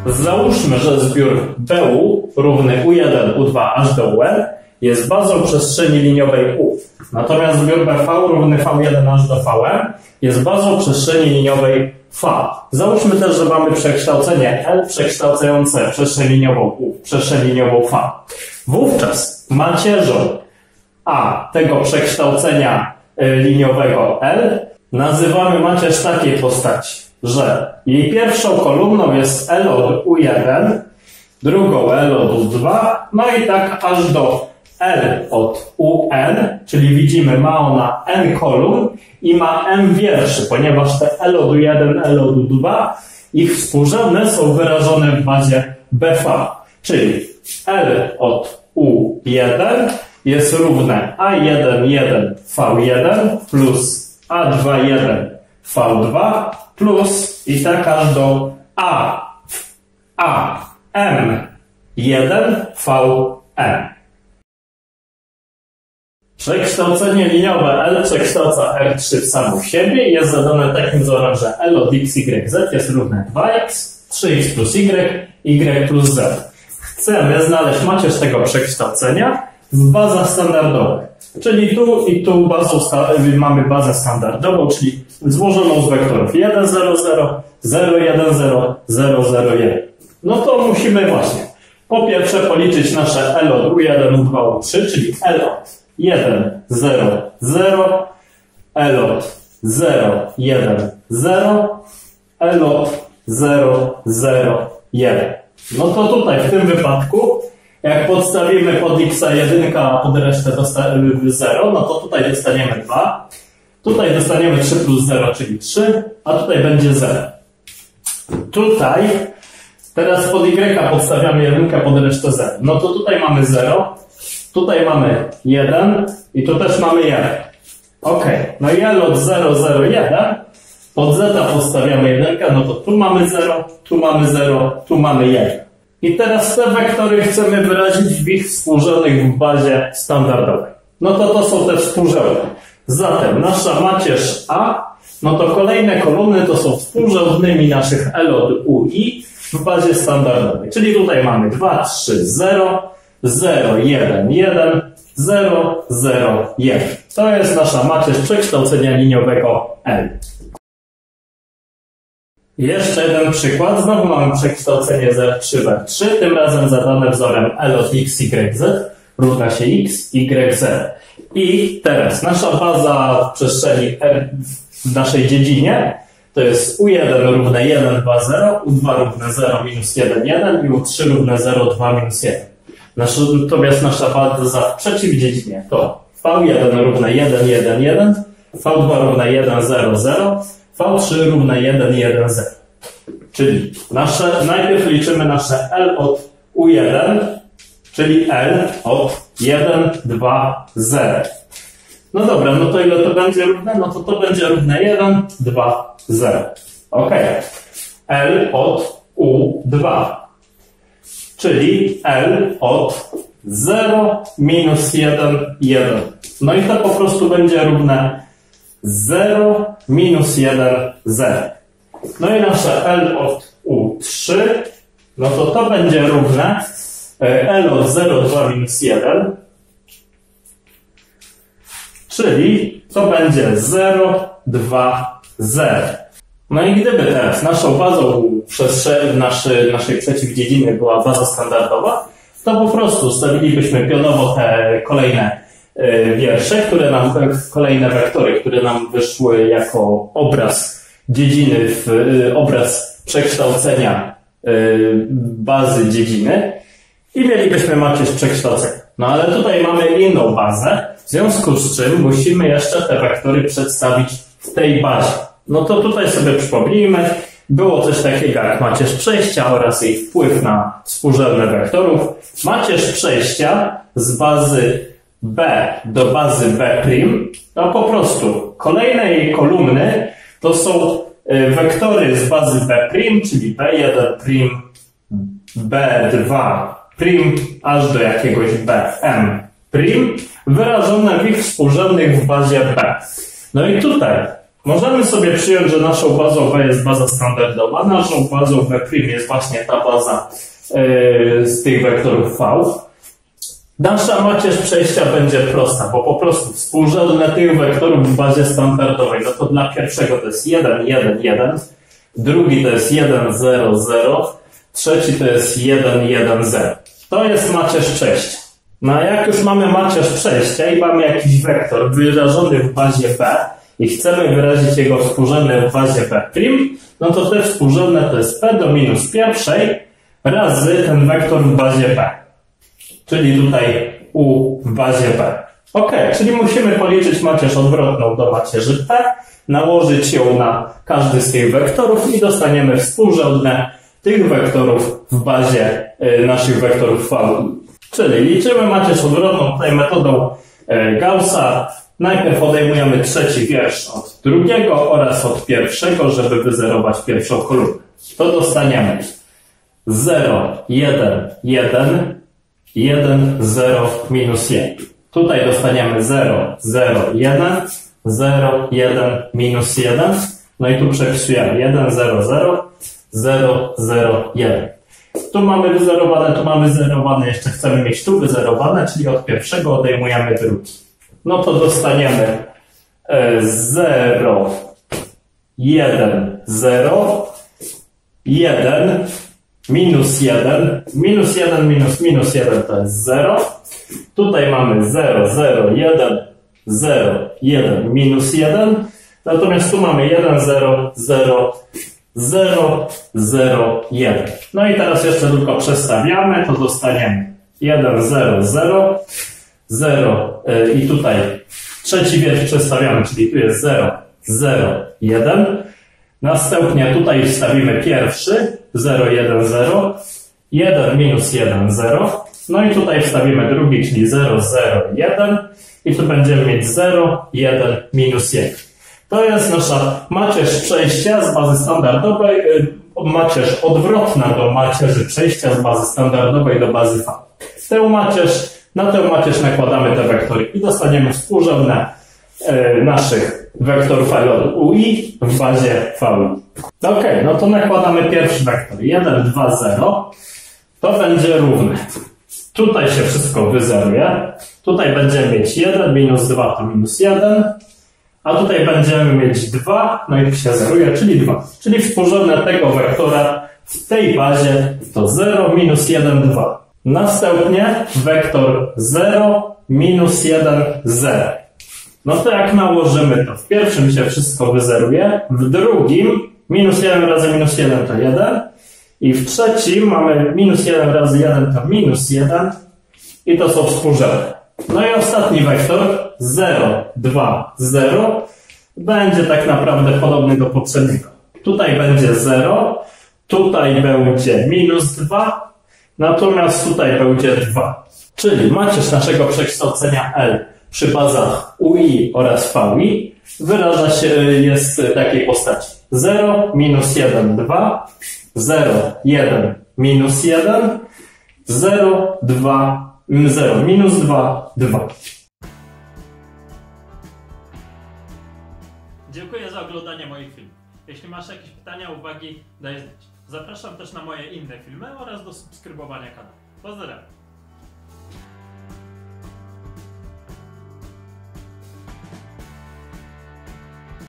Załóżmy, że zbiór BU równy U1, U2 aż do UN jest bazą przestrzeni liniowej U. Natomiast zbiór BV równy V1 aż do Vm jest bazą przestrzeni liniowej V. Załóżmy też, że mamy przekształcenie L przekształcające przestrzeń liniową U w przestrzeń liniową V. Wówczas macierzą A tego przekształcenia liniowego L nazywamy macierz takiej postaci, że jej pierwszą kolumną jest L od U1, drugą L od U2, no i tak aż do L od UN, czyli widzimy, ma ona n kolumn i ma m wierszy, ponieważ te L od U1, L od U2, ich współrzędne są wyrażone w bazie BV, czyli L od U1 jest równe A11 V1 plus A21 V2 plus i tak aż do AM1 VM. Przekształcenie liniowe L przekształca R3 w samo siebie i jest zadane takim wzorem, że L od x, y, z jest równe 2x, 3x plus y plus z. Chcemy znaleźć macierz tego przekształcenia w bazach standardowych. Czyli tu i tu mamy bazę standardową, czyli złożoną z wektorów 1, 0, 0, 0, 1, 0, 0, 0, 1. No to musimy właśnie po pierwsze policzyć nasze L od U1, U2, U3, czyli L od 1, 0, 0, L od 0, 1, 0, L od 0, 0, 1. No to tutaj w tym wypadku, jak podstawimy pod x1, a pod resztę 0, no to tutaj dostaniemy 2, tutaj dostaniemy 3 plus 0, czyli 3, a tutaj będzie 0. Tutaj teraz pod y podstawiamy 1, pod resztę 0. No to tutaj mamy 0, tutaj mamy 1 i tu też mamy 1. Ok, no i L od 0, 0, 1, pod z podstawiamy 1, no to tu mamy 0, tu mamy 0, tu mamy 1. I teraz te wektory chcemy wyrazić w ich współrzędnych w bazie standardowej. No to są te współrzędne. Zatem nasza macierz A, no to kolejne kolumny to są współrzędnymi naszych L od UI w bazie standardowej. Czyli tutaj mamy 2, 3, 0, 0, 1, 1, 0, 0, 1. To jest nasza macierz przekształcenia liniowego L. Jeszcze jeden przykład. Znowu mamy przekształcenie z R3 w R3, tym razem zadane wzorem L od x, y, z równa się x, y, z. I teraz nasza baza w przestrzeni R w naszej dziedzinie to jest U1 równe 1, 2, 0, U2 równe 0, minus 1, 1 i U3 równe 0, 2, minus 1. Natomiast nasza baza w przeciwdziedzinie to V1 równe 1, 1, 1, V2 równe 1, 0, 0, V3 równe 1, 1, 0. Czyli najpierw liczymy nasze L od U1, czyli L od 1, 2, 0. No dobra, no to ile to będzie równe? No to będzie równe 1, 2, 0. Ok. L od U2, czyli L od 0, minus 1, 1. No i to po prostu będzie równe 0, minus 1, 0. No i nasze L od U3, no to będzie równe L od 0, 2, minus 1, czyli to będzie 0, 2, 0. No i gdyby teraz naszą bazą naszej przeciwdziedziny była baza standardowa, to po prostu stawilibyśmy pionowo te kolejne wiersze, kolejne wektory, które nam wyszły jako obraz dziedziny, obraz przekształcenia bazy dziedziny i mielibyśmy macierz przekształcenia. No ale tutaj mamy inną bazę, w związku z czym musimy jeszcze te wektory przedstawić w tej bazie. No to tutaj sobie przypomnijmy, było coś takiego jak macierz przejścia oraz jej wpływ na współrzędne wektorów. Macierz przejścia z bazy B do bazy B', to po prostu kolejne jej kolumny to są wektory z bazy B', czyli B1', B2', aż do jakiegoś Bm', wyrażone w ich współrzędnych w bazie B. No i tutaj Możemy sobie przyjąć, że naszą bazą B jest baza standardowa, naszą bazą B' jest właśnie ta baza z tych wektorów V. Nasza macierz przejścia będzie prosta, bo po prostu współrzędne tych wektorów w bazie standardowej, no to dla pierwszego to jest 1, 1, 1, drugi to jest 1, 0, 0, trzeci to jest 1, 1, 0. To jest macierz przejścia. No a jak już mamy macierz przejścia i mamy jakiś wektor wyrażony w bazie B i chcemy wyrazić jego współrzędne w bazie B', no to te współrzędne to jest P do minus pierwszej razy ten wektor w bazie B. Czyli tutaj U w bazie B. Ok, czyli musimy policzyć macierz odwrotną do macierzy P, nałożyć ją na każdy z tych wektorów i dostaniemy współrzędne tych wektorów w bazie naszych wektorów V. Czyli liczymy macierz odwrotną tutaj metodą Gaussa. Najpierw odejmujemy trzeci wiersz od drugiego oraz od pierwszego, żeby wyzerować pierwszą kolumnę. To dostaniemy 0, 1, 1, 1, 0, minus 1. Tutaj dostaniemy 0, 0, 1, 0, 1, minus 1. No i tu przepisujemy 1, 0, 0, 0, 0, 1. Tu mamy wyzerowane, jeszcze chcemy mieć tu wyzerowane, czyli od pierwszego odejmujemy drugi. No to dostaniemy 0, 1, 0, 1, minus 1, minus 1, minus 1 to jest 0. Tutaj mamy 0, 0, 1, 0, 1, minus 1. Natomiast tu mamy 1, 0, 0, 0, 0, 1. No i teraz jeszcze tylko przestawiamy, to dostaniemy 1, 0, 0, 0 i tutaj trzeci wiersz przestawiamy, czyli tu jest 0, 0, 1. Następnie tutaj wstawimy pierwszy 0, 1, 0, 1, minus 1, 0. No i tutaj wstawimy drugi, czyli 0, 0, 1 i tu będziemy mieć 0, 1, minus 1. To jest nasza macierz przejścia z bazy standardowej, macierz odwrotna do macierzy przejścia z bazy standardowej do bazy V. Na tę macierz nakładamy te wektory i dostaniemy współrzędne naszych wektorów UI w bazie V. Ok, no to nakładamy pierwszy wektor 1, 2, 0. To będzie równe. Tutaj się wszystko wyzeruje. Tutaj będziemy mieć 1, minus 2 to minus 1. A tutaj będziemy mieć 2, no i się zeruje, czyli 2. Czyli współrzędne tego wektora w tej bazie to 0, minus 1, 2. Następnie wektor 0, minus 1, 0. No to jak nałożymy to, w pierwszym się wszystko wyzeruje, w drugim minus 1 razy minus 1 to 1 i w trzecim mamy minus 1 razy 1 to minus 1 i to są współrzędne. No i ostatni wektor 0, 2, 0 będzie tak naprawdę podobny do poprzedniego. Tutaj będzie 0, tutaj będzie minus 2, natomiast tutaj będzie 2. Czyli macierz naszego przekształcenia L przy bazach UI oraz VI wyraża się, jest w takiej postaci 0, minus 1, 2, 0, 1, minus 1, 0, 2, 0, minus 2, 2. Dziękuję za oglądanie moich filmów. Jeśli masz jakieś pytania, uwagi, daj znać. Zapraszam też na moje inne filmy oraz do subskrybowania kanału. Pozdrawiam.